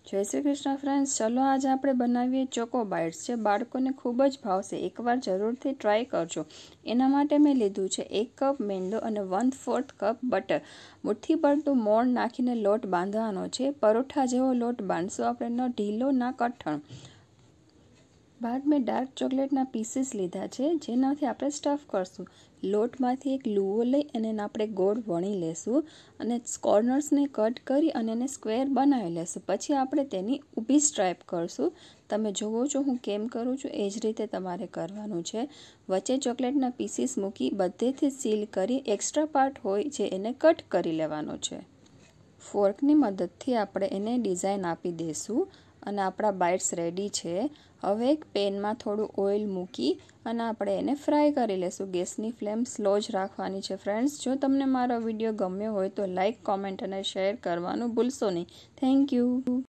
जय श्री कृष्ण फ्रेंड्स। चलो आज આપણે બનાવીએ ચોકો બાઇટ્સ જે બાળકોને ખૂબ જ ભાવશે। એકવાર જરૂરથી ટ્રાય કરજો। એના માટે મેં લીધું છે 1 કપ મેંદો અને 1/4 કપ બટર। મુઠ્ઠીભર તો મોણ નાખીને લોટ બાંધવાનો છે। પરોઠા જેવો લોટ બાંધશો આપણે, ન ઢીલો ના કઠણ। बाद में डार्क चॉकलेटना पीसीस लीधा है जेनाथी आपणे स्टफ करशुं। लोटमांथी एक लूवो लई अने आपणे गोળ वणी लेशुं अने कॉर्नर्सने कट करी अने एने स्क्वेर बनावी लेशुं। पछी आपणे तेनी ऊभी स्ट्राइप करशुं। तमे जोवो छो हूँ केम करूँ छुं ए ज रीते तमारे करवानुं छे। वच्चे चॉकलेटना पीसीस मूकी बधेथी सील करी एक्स्ट्रा पार्ट होय छे एने कट करी लेवानो छे। फोर्कनी मददथी आपणे एने डिजाइन आपी देशुं અને આપણા બાઇટ્સ રેડી છે। હવે એક પેનમાં થોડું ઓઇલ મૂકી અને આપણે એને ફ્રાય કરી લેશું। ગેસની ફ્લેમ સ્લો જ રાખવાની છે ફ્રેન્ડ્સ। જો તમને મારો વિડીયો ગમ્યો હોય તો લાઇક, કોમેન્ટ અને શેર કરવાનું ભૂલશો નહીં। Thank you.